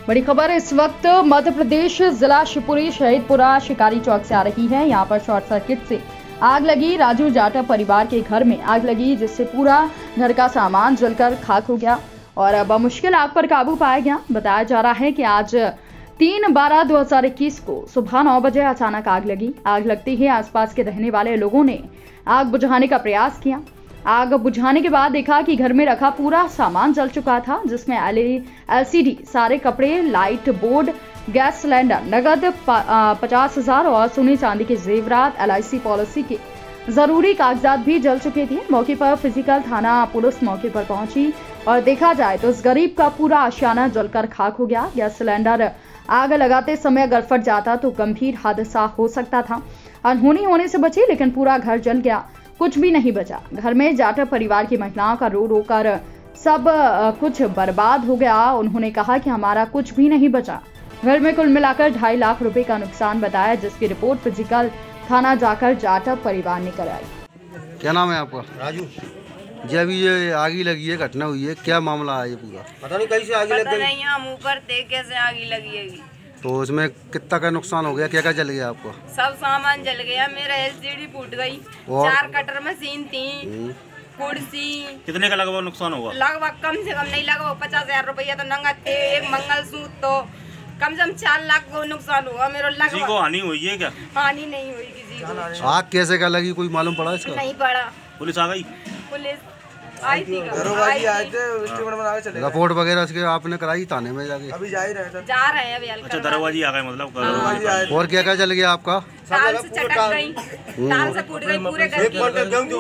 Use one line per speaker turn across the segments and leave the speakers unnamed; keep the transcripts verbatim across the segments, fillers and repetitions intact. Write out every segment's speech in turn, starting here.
बड़ी खबर इस वक्त मध्य प्रदेश जिला शिवपुरी शहीदपुरा शिकारी चौक से आ रही है। यहाँ पर शॉर्ट सर्किट से आग लगी। राजू जाटव परिवार के घर में आग लगी, जिससे पूरा घर का सामान जलकर खाक हो गया और बमुश्किल आग पर काबू पाया गया। बताया जा रहा है कि आज तीन बारह दो हजार इक्कीस को सुबह नौ बजे अचानक आग लगी। आग लगते ही आसपास के रहने वाले लोगों ने आग बुझाने का प्रयास किया। आग बुझाने के बाद देखा कि घर में रखा पूरा सामान जल चुका था, जिसमें एलसीडी, सारे कपड़े, लाइट बोर्ड, गैस सिलेंडर, नगद पचास हजार और सोने चांदी के जेवरात, एलआईसी पॉलिसी के जरूरी कागजात भी जल चुके थे। मौके पर फिजिकल थाना पुलिस मौके पर पहुंची और देखा जाए तो इस गरीब का पूरा आशियाना जलकर खाक हो गया। गैस सिलेंडर आग लगाते समय अगर फट जाता तो गंभीर हादसा हो सकता था। अनहोनी होने से बची, लेकिन पूरा घर जल गया, कुछ भी नहीं बचा। घर में जाटव परिवार की महिलाओं का रो रो कर सब कुछ बर्बाद हो गया। उन्होंने कहा कि हमारा कुछ भी नहीं बचा। घर में कुल मिलाकर ढाई लाख रुपए का नुकसान बताया, जिसकी रिपोर्ट फिजिकल थाना जाकर जाटव परिवार ने कराई।
क्या नाम है आपका?
राजू।
जी, अभी ये आगी लगी है, घटना हुई है, क्या मामला है ये पूरा?
पता नहीं कैसे आगी लग गई।
नहीं, हम ऊपर थे, कैसे आगी लगी है।
तो उसमें कितना का नुकसान हो गया, क्या क्या जल गया आपका?
सब सामान जल गया। मेरा एलसीडी फूट गई, चार कटर मशीन थी, कुर्सी।
कितने का लगभग नुकसान होगा?
लगभग कम से कम नहीं, लगभग पचास हजार रुपया तो नगद थे। एक मंगलसूत्र तो कम से कम चार लाख को नुकसान हुआ मेरा।
किसी को हानि हुई है क्या?
हानि नहीं हुई किसी को।
आग कैसे का लगी, कोई मालूम पड़ा इसका?
नहीं पड़ा।
पुलिस आ गई?
पुलिस आई थी,
आए थे, स्टेटमेंट बना के चले गए।
रिपोर्ट वगैरह इसके आपने कराई थाने में जाके?
अभी जा ही रहे हैं।
जा रहे हैं अभी।
अच्छा, दरवाजे आ गए मतलब?
दरवाजे आए थे।
और क्या क्या जल गया आपका?
ताल से चटक गई, ताल से फूट गई पूरे घर की।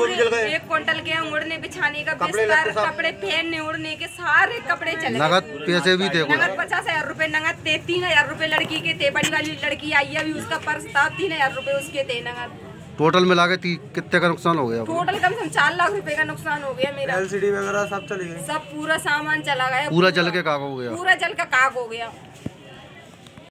एक क्विंटल गेहूं उड़ने बिछाने का बिस्तर, कपड़े पहनने उड़ने के सारे कपड़े चले।
नगद पैसे भी थे?
नगद पचास हजार रूपए नगद थे। तीन हजार रूपए लड़की के थे, बड़ी वाली लड़की आई है अभी, उसका पर्स था, तीन हजार रूपए उसके थे नगद।
टोटल मिला के कितने का नुकसान हो गया?
टोटल कम से कम चार लाख रुपए का नुकसान हो गया मेरा।
एलसीडी वगैरह सब चली गई।
सब पूरा सामान चला गया,
पूरा जल के खाक हो गया?
पूरा जल का खाक हो गया।